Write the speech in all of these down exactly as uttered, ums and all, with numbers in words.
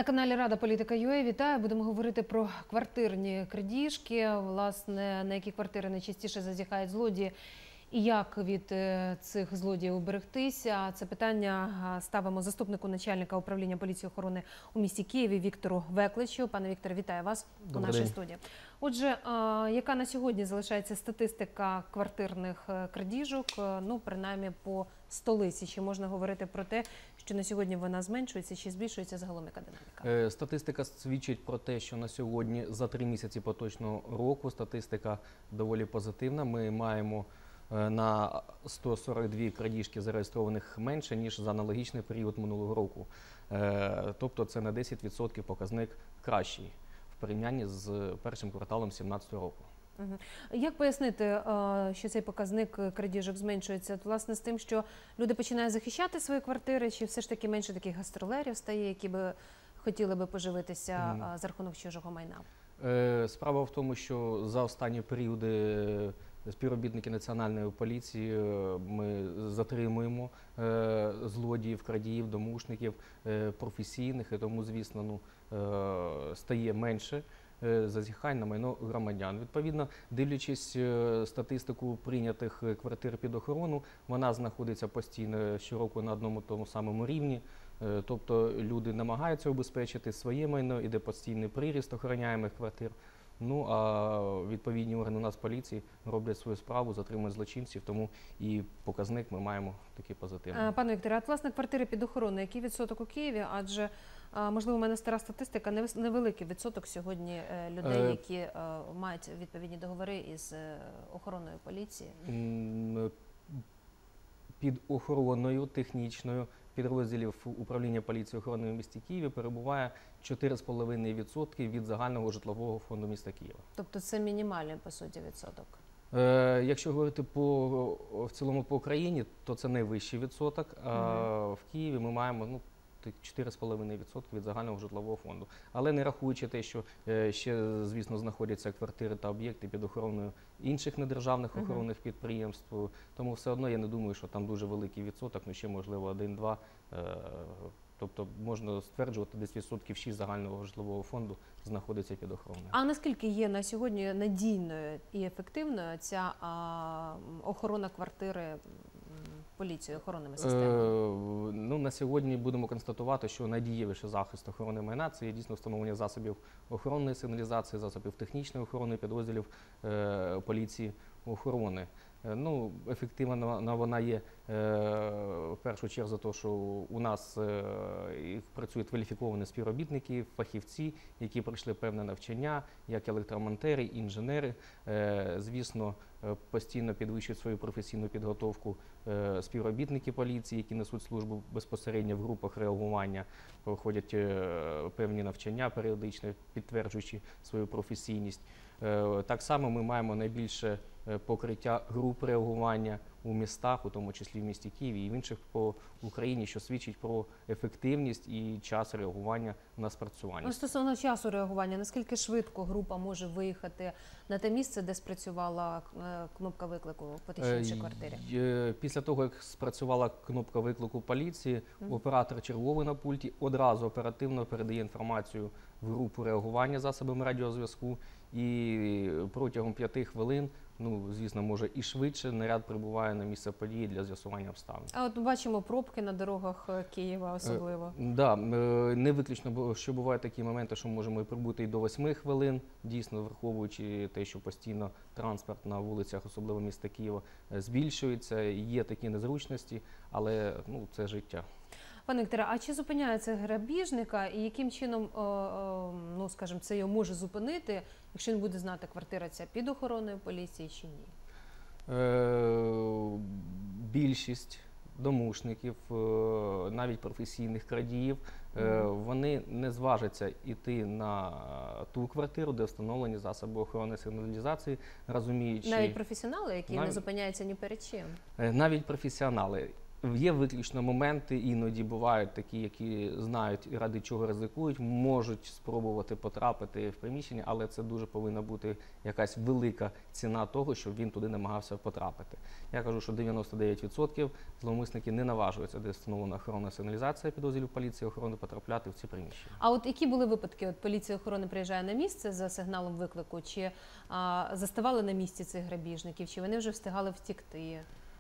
На каналі Рада Політика точка ю а вітаю. Будемо говорити про квартирні крадіжки, власне, на які квартири найчастіше зазіхають злодії і як від цих злодіїв уберегтися. Це питання ставимо заступнику начальника управління поліції охорони у місті Києві Віктору Векличу. Пане Вікторе, вітаю вас у нашій студії. Отже, яка на сьогодні залишається статистика квартирних крадіжок, ну, принаймні по столиці? Чи можна говорити про те, що на сьогодні вона зменшується, чи збільшується загалом яка динаміка? Статистика свідчить про те, що на сьогодні за три місяці поточного року статистика доволі позитивна. Ми маємо на сто сорок дві крадіжки зареєстрованих менше, ніж за аналогічний період минулого року. Тобто це на десять відсотків показник кращий в порівнянні з першим кварталом дві тисячі сімнадцятого року. Як пояснити, що цей показник крадіжок зменшується? Власне, з тим, що люди починають захищати свої квартири, чи все ж таки менше таких гастролерів стає, які би хотіли би поживитися mm. за рахунок чужого майна? Справа в тому, що за останні періоди співробітники Національної поліції, ми затримуємо злодіїв, крадіїв, домушників, професійних, і тому, звісно, ну, стає менше зазіхань на майно громадян. Відповідно, дивлячись статистику прийнятих квартир під охорону, вона знаходиться постійно щороку на одному тому самому рівні. Тобто люди намагаються убезпечити своє майно, іде постійний приріст охороняємих квартир. Ну, а відповідні органи у нас поліції роблять свою справу, затримують злочинців, тому і показник ми маємо такий позитивний. Пане Вікторе, а власне квартири під охороною, який відсоток у Києві? Адже, можливо, у мене стара статистика, невеликий відсоток сьогодні людей, які мають відповідні договори із охороною поліції. Під охороною технічною підрозділів управління поліції охорони в місті Києві перебуває чотири з половиною відсотки від загального житлового фонду міста Києва. Тобто це мінімальний, по суті, відсоток? Е, якщо говорити по, в цілому по Україні, то це найвищий відсоток, а угу. в Києві ми маємо ну, чотири з половиною відсотки від загального житлового фонду. Але не рахуючи те, що е, ще, звісно, знаходяться квартири та об'єкти під охороною інших недержавних uh-huh. охоронних підприємств, тому все одно я не думаю, що там дуже великий відсоток, ну ще можливо один-два. Е, тобто можна стверджувати, десь відсотків шість загального житлового фонду знаходиться під охороною. А наскільки є на сьогодні надійною і ефективною ця а, охорона квартири поліцією, охоронними системами? Е, ну, на сьогодні будемо констатувати, що найдієвіший захист охорони майна – це є дійсно встановлення засобів охоронної сигналізації, засобів технічної охорони, підрозділів е, поліції охорони. Е, ну, ефективна вона є е, в першу чергу за те, що у нас е, працюють кваліфіковані співробітники, фахівці, які пройшли певне навчання, як електромонтери, інженери. Е, звісно, постійно підвищують свою професійну підготовку е, співробітники поліції, які несуть службу безпосередньо в групах реагування, проходять е, певні навчання періодично, підтверджуючи свою професійність. Е, так само ми маємо найбільше покриття груп реагування у містах, у тому числі в місті Києві і в інших по Україні, що свідчить про ефективність і час реагування на спрацювання. Ну, стосовно часу реагування, наскільки швидко група може виїхати на те місце, де спрацювала кнопка виклику по тій чи іншій квартирі? Після того, як спрацювала кнопка виклику поліції, mm-hmm. оператор черговий на пульті одразу оперативно передає інформацію в групу реагування засобами радіозв'язку, і протягом п'яти хвилин, ну, звісно, може і швидше, наряд прибуває на місце події для з'ясування обставин. А от бачимо пробки на дорогах Києва особливо. Так, е, да, не виключно, що бувають такі моменти, що можемо і прибути і до восьми хвилин, дійсно, враховуючи те, що постійно транспорт на вулицях, особливо міста Києва, збільшується, є такі незручності, але ну, це життя. Пане Вікторе, а чи зупиняється грабіжника і яким чином, о, о, ну, скажімо, це його може зупинити, якщо він буде знати, квартира ця під охороною поліції чи ні? Е, більшість домушників, навіть професійних крадіїв, mm-hmm. вони не зважаться йти на ту квартиру, де встановлені засоби охорони сигналізації, розуміючи… Навіть професіонали, які навіть, не зупиняються ні перед чим? Навіть професіонали. Є виключно моменти, іноді бувають такі, які знають і ради чого ризикують, можуть спробувати потрапити в приміщення, але це дуже повинна бути якась велика ціна того, щоб він туди намагався потрапити. Я кажу, що дев'яносто дев'ять відсотків зловмисники не наважуються, де встановлена охоронна сигналізація підрозділів поліції охорони, потрапляти в ці приміщення. А от які були випадки? От поліція охорони приїжджає на місце за сигналом виклику, чи а, заставали на місці цих грабіжників, чи вони вже встигали втікти?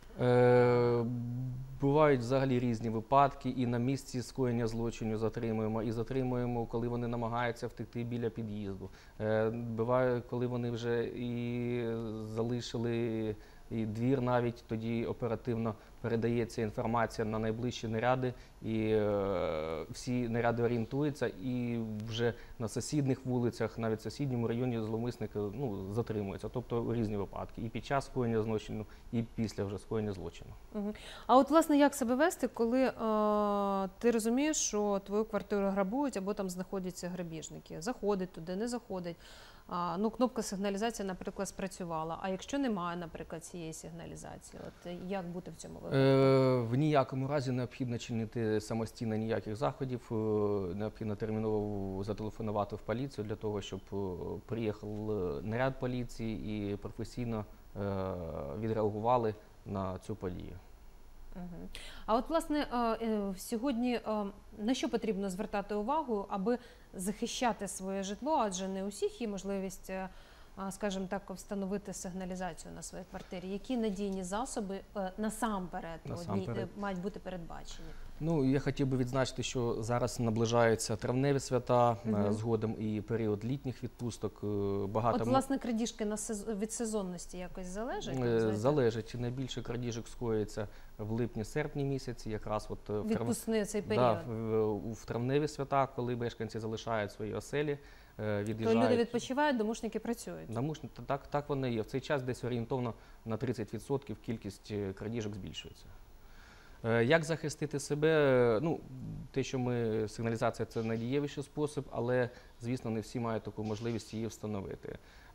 Е, бувають взагалі різні випадки, і на місці скоєння злочину затримуємо, і затримуємо, коли вони намагаються втекти біля під'їзду. Е, буває, коли вони вже і залишили і двір навіть, тоді оперативно передається інформація на найближчі наряди, і е, всі наряди орієнтуються, і вже на сусідніх вулицях, навіть в сусідньому районі зловмисники ну, затримуються. Тобто різні випадки. І під час скоєння злочину, і після вже скоєння злочину. Угу. А от, власне, як себе вести, коли е, ти розумієш, що твою квартиру грабують або там знаходяться грабіжники? Заходить туди, не заходить. А, ну, кнопка сигналізації, наприклад, спрацювала. А якщо немає, наприклад, цієї сигналізації, от як бути в цьому випадку? Е, в ніякому разі необхідно чинити самостійно ніяких заходів. Е, необхідно терміново зателефонувати в поліцію для того, щоб е, приїхав наряд поліції і професійно е, відреагували на цю подію. Угу. А от, власне, сьогодні на що потрібно звертати увагу, аби захищати своє житло, адже не у всіх є можливість, скажімо так, встановити сигналізацію на своїй квартирі. Які надійні засоби насамперед, насамперед. мають бути передбачені? Ну, я хотів би відзначити, що зараз наближаються травневі свята, угу. згодом і період літніх відпусток. Багато... От, власне, крадіжки на сез... від сезонності якось залежать? Залежить. Найбільше крадіжок скоїться в липні-серпні місяці, якраз от в відпускний цей період. Да, в, в травневі свята, коли мешканці залишають свої оселі, від'їжджають. То люди відпочивають, домушники працюють? Домушники, так, так воно є. В цей час десь орієнтовно на тридцять відсотків кількість крадіжок збільшується. Як захистити себе? Ну, те, що ми, сигналізація – це найдієвіший спосіб, але, звісно, не всі мають таку можливість її встановити.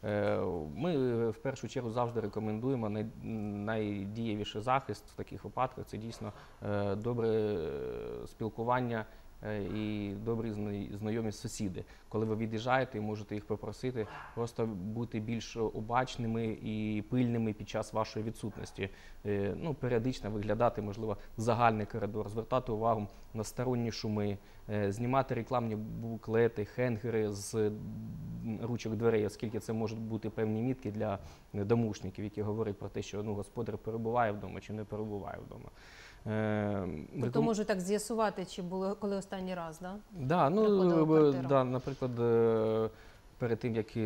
Ми, в першу чергу, завжди рекомендуємо най, найдієвіший захист в таких випадках – це дійсно добре спілкування і добрі знайомі сусіди. Коли ви від'їжджаєте, можете їх попросити просто бути більш обачними і пильними під час вашої відсутності. Ну, періодично виглядати, можливо, в загальний коридор, звертати увагу на сторонні шуми, знімати рекламні буклети, хенгери з ручок дверей, оскільки це можуть бути певні мітки для домушників, які говорять про те, що ну, господар перебуває вдома чи не перебуває вдома. Тобто можуть так з'ясувати, чи було коли останній раз, да? Да, ну, да, наприклад, перед тим, як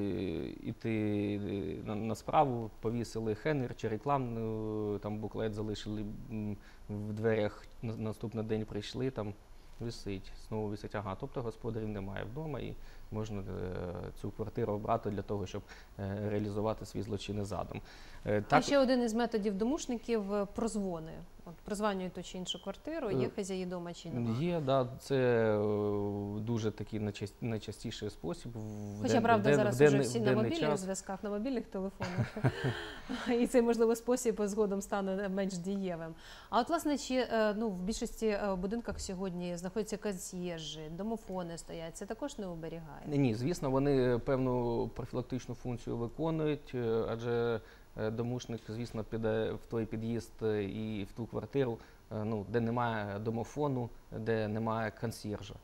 йти на справу, повісили хенер чи рекламну, там буклет залишили в дверях, наступний день прийшли, там висить, знову висить, ага, тобто господарів немає вдома і можна цю квартиру обрати для того, щоб реалізувати свій злочинний задум. Так... А ще один із методів домушників – прозвони. От прозванюють ту чи іншу квартиру, є хазяї дома чи немає? Є, да, це дуже такий найчастіший спосіб. Хоча, ден, правда, ден, зараз вже всі на мобільних зв'язках, на мобільних телефонах. І цей, можливо, спосіб згодом стане менш дієвим. А от, власне, чи ну, в більшості будинках сьогодні знаходяться консьєржі, домофони стоять, це також не оберігає? Ні, звісно, вони певну профілактичну функцію виконують, адже домушник, звісно, піде в той під'їзд і в ту квартиру, ну, де немає домофону, де немає консьєржа.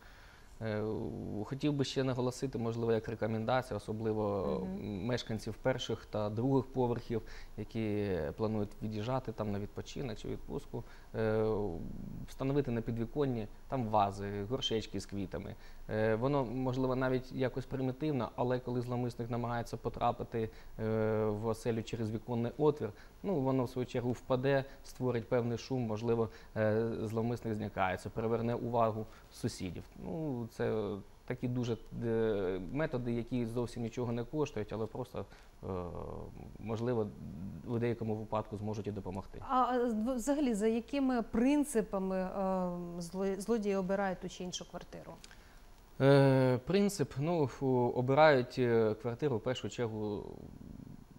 Хотів би ще наголосити, можливо, як рекомендація, особливо mm-hmm. мешканців перших та других поверхів, які планують від'їжджати там на відпочинок чи відпустку, встановити на підвіконні там вази, горшечки з квітами. Воно, можливо, навіть якось примітивно, але коли зловмисник намагається потрапити в оселю через віконний отвір, ну, воно в свою чергу впаде, створить певний шум, можливо, зловмисник злякається, приверне увагу сусідів. Ну, це такі дуже методи, які зовсім нічого не коштують, але просто, можливо, в деякому випадку зможуть і допомогти. А взагалі, за якими принципами злодії обирають ту чи іншу квартиру? Принцип, ну, обирають квартиру в першу чергу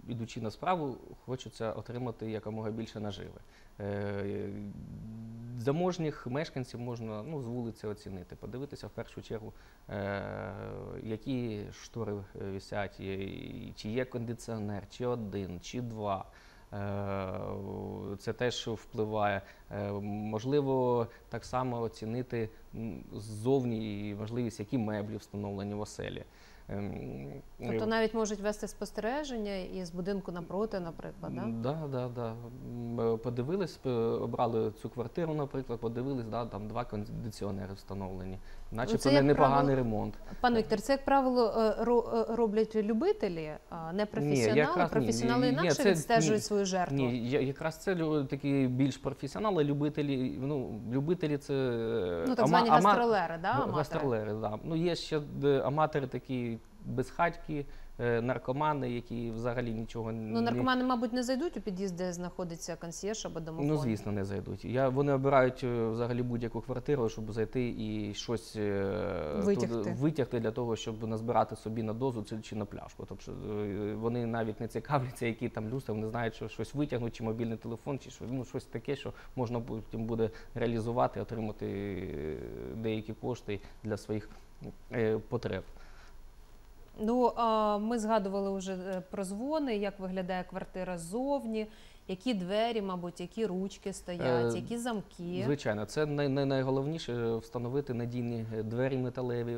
ідучи на справу, хочеться отримати якомога більше наживи. Е, Заможніх мешканців можна, ну, з вулиці оцінити, подивитися в першу чергу, е, які штори висять, і чи є кондиціонер, чи один, чи два. Е, Це теж впливає. Е, Можливо, так само оцінити ззовні можливість, які меблі встановлені в оселі. Тобто навіть можуть вести спостереження із будинку напроти, наприклад, да? Да, да, да. Подивились, обрали цю квартиру, наприклад, подивились, да, там два кондиціонери встановлені. Начебто не непоганий ремонт. Пан Віктор, це, як правило, роблять любителі, не професіонали? Ні, професіонали ні, інакше це, відстежують ні, свою жертву? Ні, якраз це такі більш професіонали, любителі, ну, любителі це... Ну, так звані ама, гастролери, да, аматори? Гастролери, да. Ну, є ще аматори такі безхатьки, наркомани, які взагалі нічого не... Ну, наркомани, мабуть, не зайдуть у під'їзд, де знаходиться консьєрж або домофон? Ну, звісно, не зайдуть. Я, вони обирають взагалі будь-яку квартиру, щоб зайти і щось витягти. витягти для того, щоб назбирати собі на дозу чи на пляшку. Тобто вони навіть не цікавляться, які там люстри, вони знають, що щось витягнуть, чи мобільний телефон, чи щось, ну, щось таке, що можна потім буде реалізувати, отримати деякі кошти для своїх потреб. Ну, ми згадували вже про дзвони, як виглядає квартира ззовні, які двері, мабуть, які ручки стоять, які замки. Звичайно, це най найголовніше – встановити надійні двері металеві,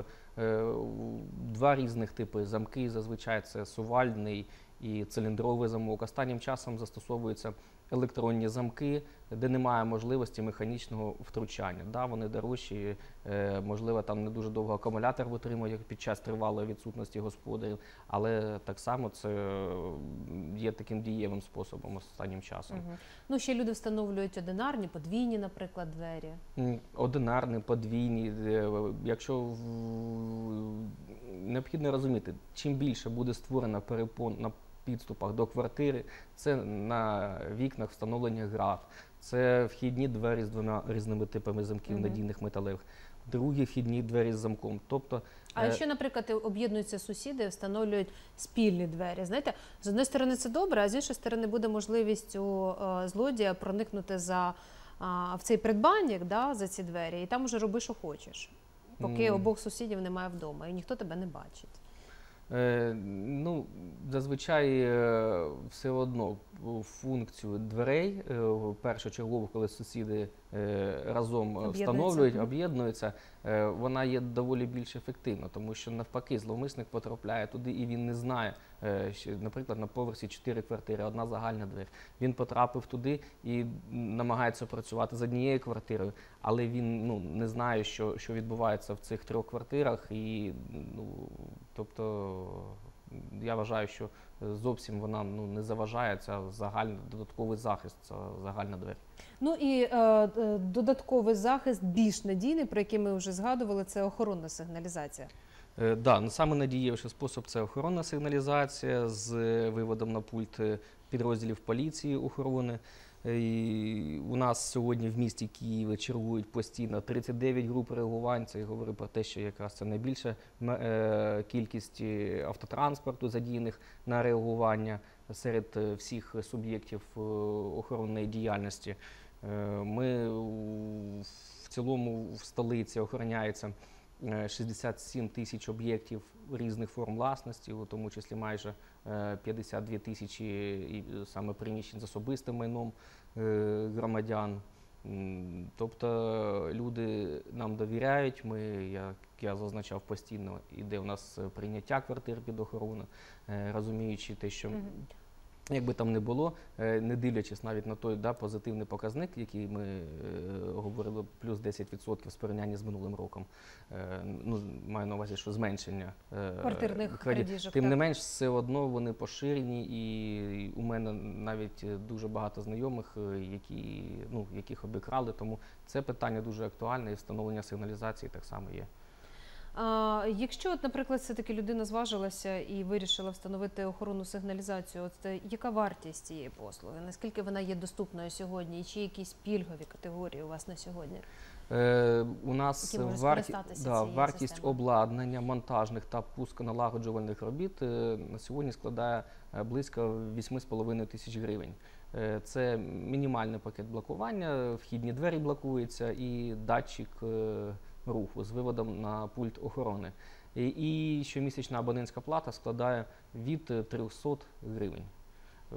два різних типи замки, зазвичай це сувальний і циліндровий замок. Останнім часом застосовуються електронні замки, де немає можливості механічного втручання. Да, вони дорожчі, е, можливо, там не дуже довго акумулятор витримує під час тривалої відсутності господарів, але так само це є таким дієвим способом останнім часом. Угу. Ну, ще люди встановлюють одинарні, подвійні, наприклад, двері. Одинарні, подвійні. Якщо в... необхідно розуміти, чим більше буде створено перепон на підступах до квартири, це на вікнах встановлення град, це вхідні двері з двома різними типами замків, mm-hmm. надійних металевих, другі вхідні двері з замком. Тобто, а якщо, наприклад, об'єднуються сусіди, встановлюють спільні двері, знаєте, з однієї сторони це добре, а з іншої сторони буде можливість у злодія проникнути за, в цей придбанник, да, за ці двері, і там уже роби, що хочеш, поки mm. обох сусідів немає вдома, і ніхто тебе не бачить. Е, ну, зазвичай е, все одно функцію дверей, е, першочергово, коли сусіди е, разом встановлюють, об'єднуються, е, вона є доволі більш ефективна, тому що навпаки зловмисник потрапляє туди і він не знає, е, що, наприклад, на поверсі чотири квартири, одна загальна двері. Він потрапив туди і намагається працювати з однією квартирою, але він, ну, не знає, що, що відбувається в цих трьох квартирах, і, ну, тобто, я вважаю, що зовсім вона, ну, не заважає, це загальний додатковий захист, це загальна двері. Ну і е, додатковий захист, більш надійний, про який ми вже згадували, це охоронна сигналізація. Так, да, саме надієвіший спосіб – це охоронна сигналізація з виводом на пульт підрозділів поліції охорони. І у нас сьогодні в місті Києві чергують постійно тридцять дев'ять груп реагувань. Це говорить про те, що якраз це найбільша кількість автотранспорту, задіяних на реагування серед всіх суб'єктів охоронної діяльності. Ми в цілому в столиці охороняється шістдесят сім тисяч об'єктів різних форм власності, у тому числі майже п'ятдесят дві тисячі саме приміщень з особистим майном громадян. Тобто люди нам довіряють, ми, як я зазначав постійно, іде у нас прийняття квартир під охорону, розуміючи те, що як би там не було, не дивлячись навіть на той, да, позитивний показник, який ми е, говорили, плюс десять відсотків в порівнянні з минулим роком, е, ну, маю на увазі, що зменшення е, квартирних крадіжок. Тим не менш, все одно вони поширені, і у мене навіть дуже багато знайомих, які, ну, яких обікрали, тому це питання дуже актуальне, і встановлення сигналізації так само є. А, якщо, от, наприклад, все-таки людина зважилася і вирішила встановити охоронну сигналізацію, от, яка вартість цієї послуги? Наскільки вона є доступною сьогодні? І чи якісь пільгові категорії у вас на сьогодні? Е, у нас Які можуть варті... скористатися да, цією вартість системою? обладнання, монтажних та пусконалагоджувальних робіт е, на сьогодні складає е, близько вісім з половиною тисяч гривень. Е, Це мінімальний пакет блокування, вхідні двері блокуються і датчик е, руху з виводом на пульт охорони. І, і щомісячна абонентська плата складає від е, трьохсот гривень. Е,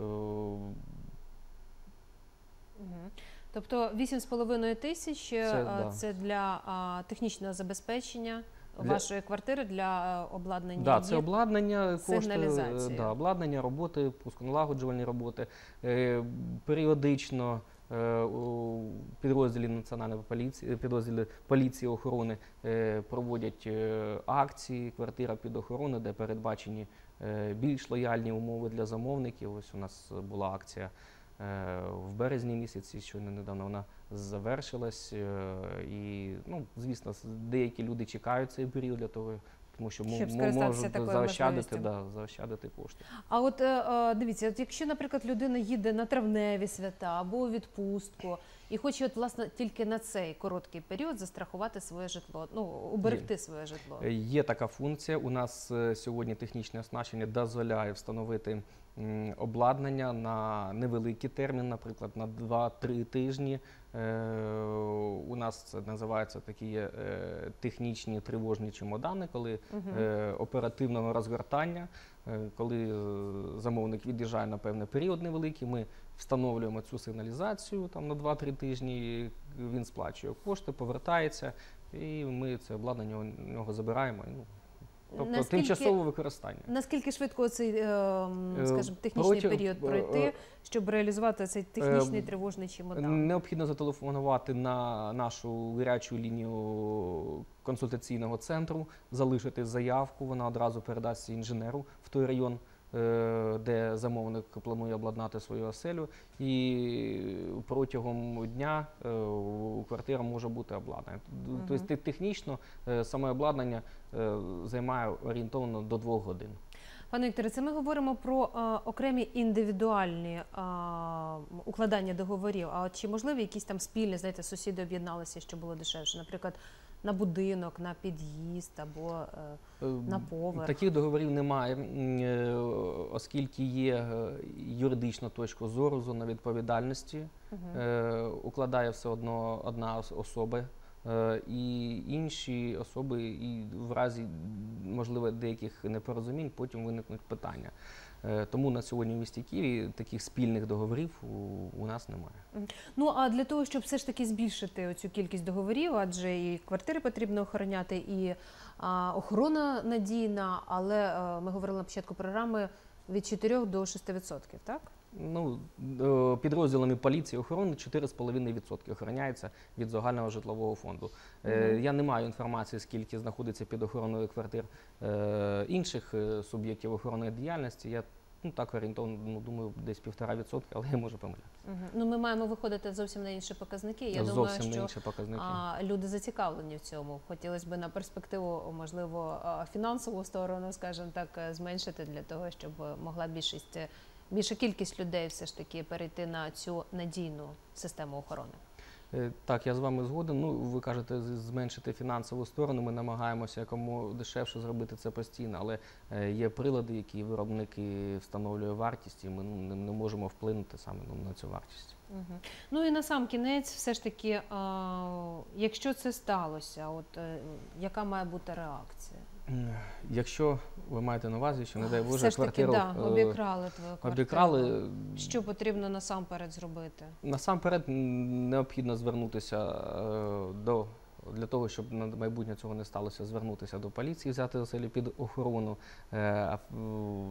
Мгм. Тобто вісім з половиною тисяч Це, це, да. це для а, технічного забезпечення Для- вашої квартири, для е, обладнання Да, це її. обладнання, кошти, сигналізації. е, да, обладнання, роботи, пусконалагоджувальні роботи. Е, Періодично е, у підрозділі Національної поліції, підрозділі поліції охорони е, проводять е, акції «Квартира під охорону», де передбачені е, більш лояльні умови для замовників. Ось у нас була акція е, в березні місяці, щойно недавно вона завершилась. е, І, ну, звісно, с- деякі люди чекають цей період для того, тому що мо- Щоб мо- скористатися можуть такою заощадити, можливістю. да, заощадити кошти. А от е, е, дивіться, от якщо, наприклад, людина їде на травневі свята або у відпустку і хоче, от, власне, тільки на цей короткий період застрахувати своє житло, ну, уберегти своє житло. Е, Є така функція. У нас е, сьогодні технічне оснащення дозволяє встановити м, обладнання на невеликий термін, наприклад, на два-три тижні. Е, У нас це називається такі е, технічні тривожні чемодани, коли е, оперативного розгортання, е, коли е, замовник від'їжджає на певний період невеликий, ми встановлюємо цю сигналізацію там, на два-три тижні, він сплачує кошти, повертається, і ми це обладнання у нього забираємо. Ну, тобто Наскільки- тимчасове використання. Наскільки швидко цей, е, м, Е, скажімо, технічний проти- період е, пройти, е, щоб реалізувати цей технічний е, тривожний чемодан? Необхідно зателефонувати на нашу гарячу лінію консультаційного центру, залишити заявку, вона одразу передасться інженеру в той район, е, де замовник планує обладнати свою оселю, і протягом дня е, у квартира може бути обладнана. Тобто те- технічно е, саме обладнання е, займає орієнтовно до двох годин. Пане Вікторе, це ми говоримо про е, окремі індивідуальні е, укладання договорів. А от чи можливі якісь там спільні, знаєте, сусіди об'єдналися, що було дешевше? Наприклад, на будинок, на під'їзд або е, на поверх? Таких договорів немає, м, е, оскільки є е, юридична точка зору, зона відповідальності. Е, Укладає все одно одна ос- особа. Е, І інші особи, і в разі, можливо, деяких непорозумінь, потім виникнуть питання. Е, Тому на сьогодні в місті Києві таких спільних договорів у, у нас немає. Ну, а для того, щоб все ж таки збільшити цю кількість договорів, адже і квартири потрібно охороняти, і а, охорона надійна, але е, ми говорили на початку програми від чотирьох до шести відсотків, так? Ну, е, підрозділами поліції охорони чотири з половиною відсотки охороняється від загального житлового фонду. Е, Мгм. Я не маю інформації, скільки знаходиться під охороною квартир е, інших е, суб'єктів охоронної діяльності. Я, ну, так орієнтовно, ну, думаю, десь півтора відсотка, але я можу помилятися. Угу. Ну, ми маємо виходити зовсім на інші показники. Я Зовсім думаю, не що інші показники. а, люди зацікавлені в цьому. Хотілося б на перспективу, можливо, а, фінансову сторону, скажімо так, е, зменшити для того, щоб могла більшість, е, більша кількість людей все ж таки перейти на цю надійну систему охорони. Е, Так, я з вами згоден. Ну, ви кажете, з- зменшити фінансову сторону. Ми намагаємося якому дешевше зробити це постійно, але е, є прилади, які виробники встановлюють вартість, і ми, ну, не, не можемо вплинути саме, ну, на цю вартість. Угу. Ну і на сам кінець, все ж таки, а, якщо це сталося, от е, яка має бути реакція? Якщо ви маєте на увазі, що, не дай Боже, все ж таки, квартиру да, е, обікрали твою квартиру. обікрали, Що потрібно насамперед зробити? насамперед м, необхідно звернутися е, до для того, щоб на майбутнє цього не сталося, звернутися до поліції, взяти оселю під охорону. Е, а, в-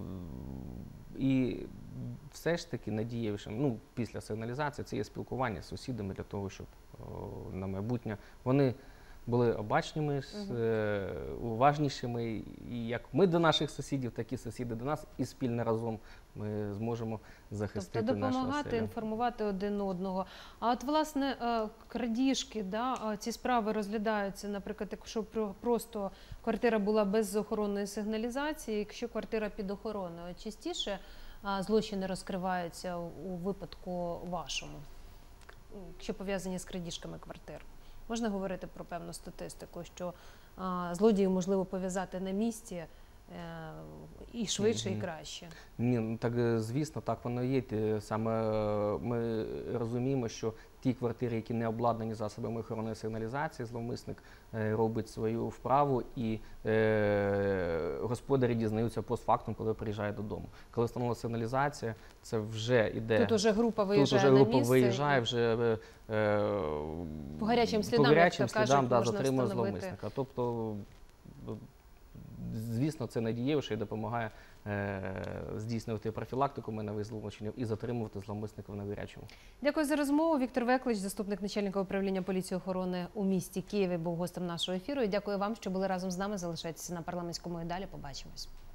І все ж таки надіявшим, ну, після сигналізації, це є спілкування з сусідами для того, щоб о, на майбутнє вони були обачними, с- е, уважнішими, і як ми до наших сусідів, так і сусіди до нас, і спільно разом ми зможемо захистити Тобто нашу допомагати, оселю. інформувати один одного. А от, власне, е, крадіжки, да, а ці справи розглядаються, наприклад, якщо про- просто квартира була без охоронної сигналізації, якщо квартира під охороною, частіше а, злочини розкриваються у випадку вашому, якщо пов'язані з крадіжками квартир? Можна говорити про певну статистику, що а, злодіїв можливо пов'язати на місці е, і швидше, Мгм. і краще? Ні, ну так е, звісно, так воно і є. Ти- Саме е, ми розуміємо, що ті квартири, які не обладнані засобами охоронної сигналізації, зловмисник е, робить свою вправу, і е, господарі дізнаються постфактум, коли приїжджає додому. Коли встановлена сигналізація, це вже іде. Тут уже група Тут виїжджає уже на група місце. виїжджає, і вже е, е, По гарячим по слідам, гарячим як то кажуть, слідам, да, можна затримує встановити. зловмисника. Тобто, звісно, це найдієвіше і допомагає е, здійснювати профілактику майнових злочинів і затримувати зловмисників на гарячому. Дякую за розмову. Віктор Веклич, заступник начальника управління поліції охорони у місті Києві, був гостем нашого ефіру. І дякую вам, що були разом з нами. Залишайтеся на парламентському і далі. Побачимось.